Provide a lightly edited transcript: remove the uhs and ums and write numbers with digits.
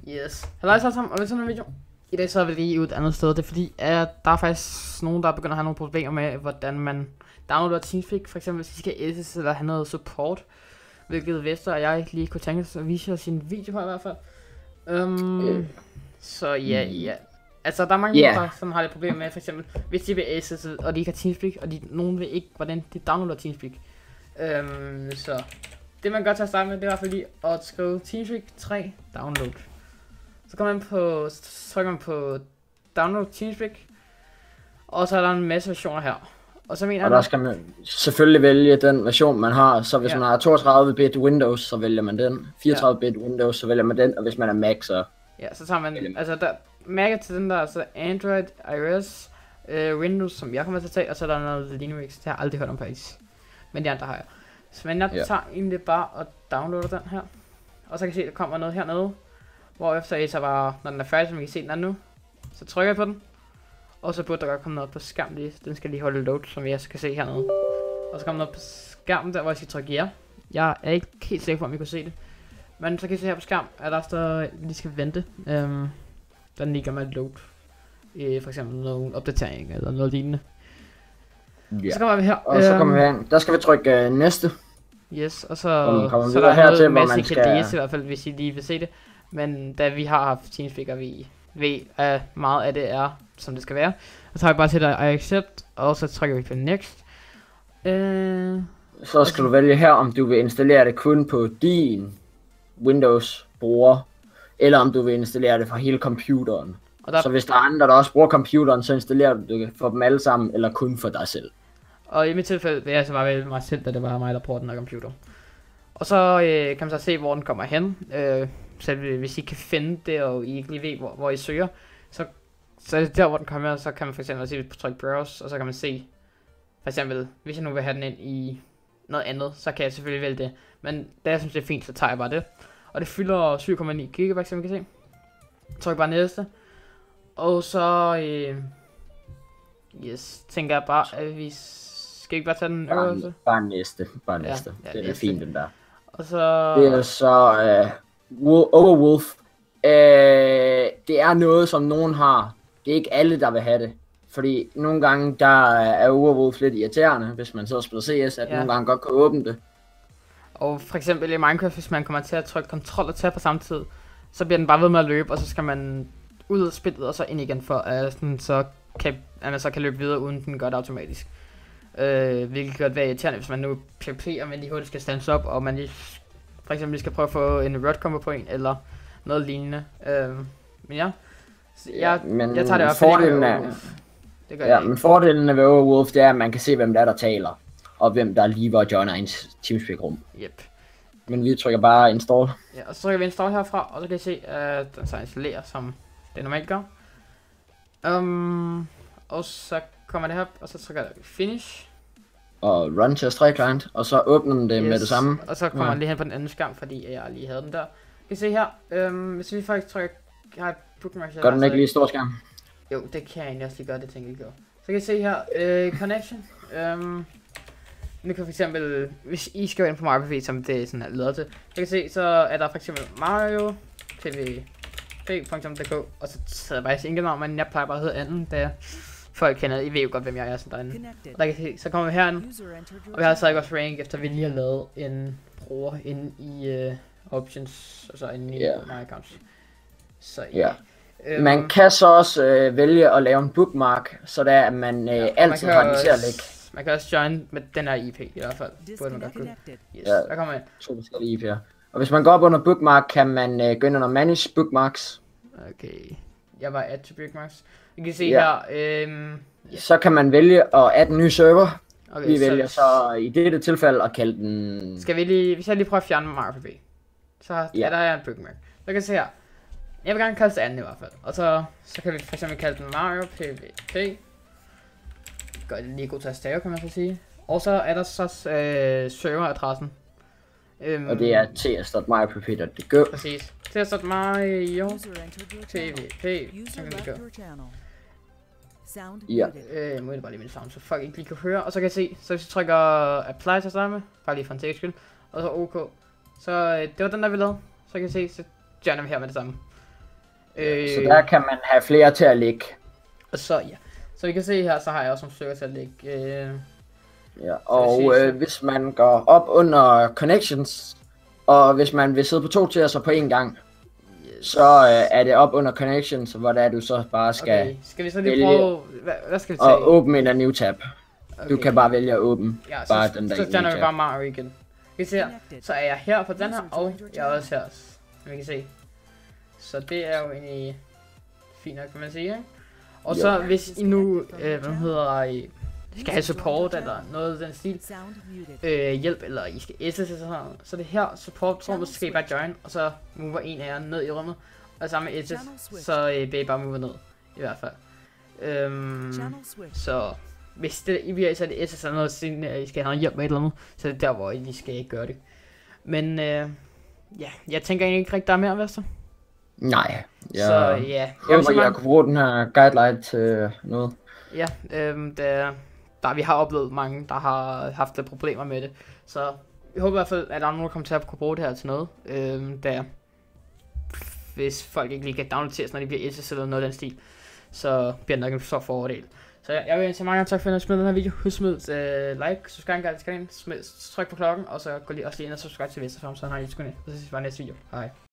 Yes. Halløj så sammen, og velkommen til en video. I dag så er vi lige et andet sted. Det er fordi, at der er faktisk nogen, der begynder at have nogle problemer med, hvordan man downloader TeamSpeak. For eksempel, hvis de skal SS eller have noget support. Hvilket Vester og jeg lige kunne tænke os at vise os i en video på i hvert fald. Så ja. Altså, der er mange, der sådan har det problem med, for eksempel, hvis de vil SS, og de ikke har TeamSpeak, og nogen ved ikke, hvordan de downloader TeamSpeak. Så det man gør til at starte med, det er i hvert fald lige at skrive TeamSpeak 3 download. Så kommer man på, trykker man på download TeamSpeak, og så er der en masse versioner her. Og så mener og der skal man selvfølgelig vælge den version man har, så hvis man har 32-bit Windows, så vælger man den. 34-bit Windows, så vælger man den, og hvis man er Mac, så... Ja, så tager man, altså der, Mac til den der, altså Android, iOS, Windows, som jeg kommer til at tage, og så er der noget Linux, det har jeg aldrig hørt om faktisk. Men de andre har jeg. Så men jeg tager egentlig bare og downloader den her. Og så kan I se, at der kommer noget hernede. Hvorefter I så bare, når den er færdig, som I kan se den er nu, så trykker jeg på den. Og så burde der godt komme noget på skærmen lige. Den skal lige holde load, som jeg så kan se hernede. Og så kommer noget på skærmen der, hvor jeg skal trykke ja. Jeg er ikke helt sikker på, om I kunne se det. Men så kan I se her på skærmen, at der står, at vi lige skal vente. Den lige gør med load. For eksempel nogle opdatering eller noget lignende. Ja. Så kommer vi her. Og så kommer vi her. Der skal vi trykke næste. Yes, og så der er her noget til, masse, I kan læse i hvert fald, hvis I lige vil se det. Men da vi har haft TeamSpeak, og vi ved, at meget af det er, som det skal være. Så tager vi bare til I accept, og så trykker vi på next. Så skal du vælge her, om du vil installere det kun på din Windows-bruger, eller om du vil installere det fra hele computeren. Så hvis der er andre, der også bruger computeren, så installerer du det for dem alle sammen, eller kun for dig selv. Og i mit tilfælde vil jeg altså bare vælge mig selv, da det var mig, der bruger den her computer. Og så kan man så se, hvor den kommer hen. Så hvis I kan finde det, og I ikke lige ved, hvor I søger, så er det der, hvor den kommer hen, så kan man for eksempel se på tryk browse, og så kan man se, for eksempel, hvis jeg nu vil have den ind i noget andet, så kan jeg selvfølgelig vælge det. Men da jeg synes, det er fint, så tager jeg bare det. Og det fylder 7,9 GB, som I kan se. Tryk bare næste. Og så, tænker jeg bare, at vi skal ikke bare tage den øverste? Bare næste. Ja, det er fint, den der. Og så... Det er så Overwolf. Det er noget, som nogen har. Det er ikke alle, der vil have det. Fordi nogle gange, der er Overwolf lidt irriterende, hvis man så spiller CS, at nogle gange godt kan åbne det. Og for eksempel i Minecraft, hvis man kommer til at trykke Ctrl og Tab på samme tid, så bliver den bare ved med at løbe, og så skal man ud af spillet og så ind igen, for at man så kan løbe videre, uden den gør det automatisk. Hvilket kan være irriterende, hvis man nu PvP, og man lige hurtigt skal stands op, og man lige for eksempel skal prøve at få en rod combo på en, eller noget lignende. Men ja, jeg tager det i hvert fald. Men fordelen ved Overwolf, det er, at man kan se, hvem der taler, og hvem der lige var joiner ens TeamSpeak-rum. Yep. Men vi trykker bare install. Ja, og så trykker vi install herfra, og så kan I se, at den så installerer, som det normalt gør. Og så kommer det her, og så trykker jeg finish. Og run til S3 client, og så åbner den det med det samme. Og så kommer den lige hen på den anden skærm, fordi jeg lige havde den der. Kan I se her, hvis vi faktisk trykker, jeg har et bookmark her. Gør den ikke lige stor skærm? Jo, det kan jeg egentlig også lige gøre, det tænker jeg ikke. Så kan I se her, connection. Nu kan for eksempel, hvis I skal ind på Mario PvP, som det er sådan her lavet til, så kan I se, så er der for eksempel Mario PvP.dk, og så hedder jeg faktisk ikke navn, men jeg plejer bare at hedde anden, da folk kender, I ved jo godt, hvem jeg er sådan derinde. Og der kan I se, så kommer vi herind, og vi har altså ikke også rank, efter vi lige har lavet en bruger inde i options, altså inde i my accounts. Så ja. Man kan så også vælge at lave en bookmark, så der at man altid har den til at lægge. Man kan også join med den her IP i hvert fald. Burde man godt kunne. Yes, der kommer ind. 2 forskellige IP'er. Og hvis man går op under bookmark, kan man gå ind under manage bookmarks. Okay. Jeg var add to bookmarks. I kan se her. Så kan man vælge at add en ny server. Okay, vi vælger så i dette tilfælde at kalde den... Skal vi lige, hvis jeg lige prøver at fjerne Mario PvP, så er der en bookmark. Så kan I se her. Jeg vil gerne kalde det anden i hvert fald. Og så kan vi for eksempel kalde den Mario PvP. Gør det lige god til at stave, kan man så sige. Og så er der så serveradressen. Og det er ts.mariopvp.dk. Præcis. ts.mariopvp.dk. Ja. Må jeg bare lige min sound, så folk ikke lige kan høre. Og så kan jeg se, så hvis jeg trykker apply til at starte med, bare lige for en tekst skyld, og så OK. Så det var den der vi lavede. Så kan jeg se, så joiner vi her med det samme. Så der kan man have flere til at lægge. Og så, ja. Så I kan se her, så har jeg også nogle stykker til at lægge. Ja, og hvis man går op under connections, og hvis man vil sidde på 2 tier så på en gang, så er det op under connections, hvor der du så bare skal, okay. Skal vi så lige prøve, hvad skal vi tage? Og open in a new tab. Okay. Du kan bare vælge at åbne bare den der. Så tænder vi bare Mario igen. Vi ser, så er jeg her på den her, og jeg er også her, som vi kan se. Så det er jo egentlig fint nok, kan man sige, ikke? Og så hvis I nu, skal have support eller noget af den stil, hjælp, eller I skal SS eller sådan noget, så det her support-rummet, så skal I bare join, og så mover en af jer ned i rummet, og sammen med SS, så vil I bare move ned, i hvert fald. Så hvis det I bliver, så er det SS eller noget, siden I skal have noget hjælp med et eller andet, så er det der, hvor I skal gøre det. Men ja, jeg tænker egentlig ikke rigtig, der er mere, Vester. Nej, så ja. Jeg kunne bruge den her guideline til noget. Ja, der vi har oplevet mange, der har haft lidt problemer med det. Så jeg håber i hvert fald, at der er nogen, der kommer til at kunne bruge det her til noget. Hvis folk ikke lige kan downloade når de bliver SS eller noget af den stil, så bliver det nok en stor fordel. Så jeg vil sige mange tak for at smide den her video. Husk smid like, subscribe til kanalen, tryk på klokken, og så gå lige også lige ind og subscribe til Vesterfarm, så har I sgu ned. Så ses vi bare næste video. Hej.